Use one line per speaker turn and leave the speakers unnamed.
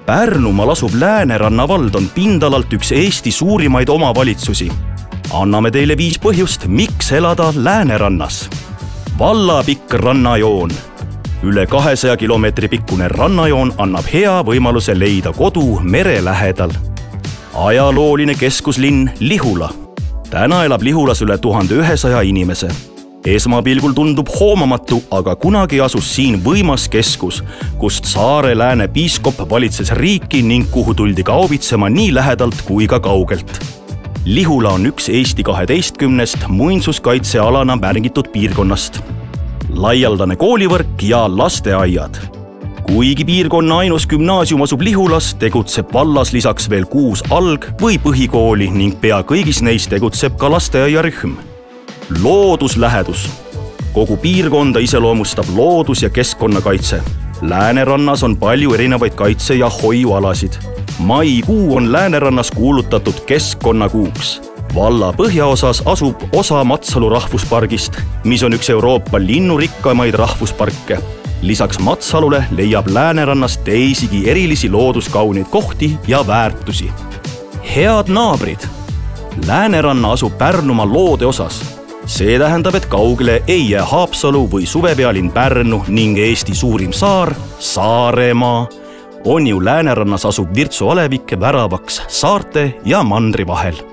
Pärnumaal asuv Lääneranna vald on pindalalt üks Eesti suurimaid omavalitsusi. Anname teile 5 põhjust, miks elada Läänerannas. Valla pikk rannajoon. Üle 200 kilomeetri pikkune rannajoon annab hea võimaluse leida kodu mere lähedal. Ajalooline keskuslinn Lihula. Täna elab Lihulas üle 1100 inimese. Esmapilgul tundub hoomamatu, aga kunagi asus siin võimas keskus, kust Saare lääne piiskop valitses riiki ning kuhu tuldi kaubitsema nii lähedalt kui ka kaugelt. Lihula on üks Eesti 12 muinsuskaitsealana märgitud piirkonnast. Laialdane koolivõrk ja lasteaiad. Kuigi piirkonna ainus gümnaasium asub Lihulas, tegutseb vallas lisaks veel 6 alg- või põhikooli ning pea kõigis neis tegutseb ka lasteaiarühm. Looduslähedus. Kogu piirkonda iseloomustab loodus- ja keskkonnakaitse. Läänerannas on palju erinevaid kaitse- ja hoiualasid. Maikuu on Läänerannas kuulutatud keskkonnakuuks. Valla põhjaosas asub osa Matsalu rahvuspargist, mis on üks Euroopa linnurikkamaid rahvusparke. Lisaks Matsalule leiab Läänerannas teisigi erilisi looduskauneid kohti ja väärtusi. Head naabrid. Lääneranna asub Pärnumaa loodeosas. See tähendab, et kaugele ei jää Haapsalu või suvepealinn Pärnu ning Eesti suurim saar, Saaremaa, on ju Läänerannas asub Virtsu alevik väravaks saarte ja mandri vahel.